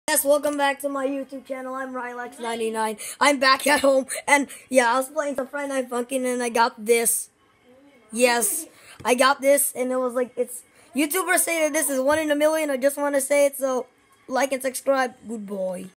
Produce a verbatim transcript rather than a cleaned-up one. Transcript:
Yes, welcome back to my YouTube channel. I'm Rylex ninety-nine. I'm back at home, and yeah, I was playing some Friday Night Funkin', and I got this. Yes, I got this, and it was like, it's, YouTubers say that this is one in a million. I just want to say it, so like and subscribe. Good boy.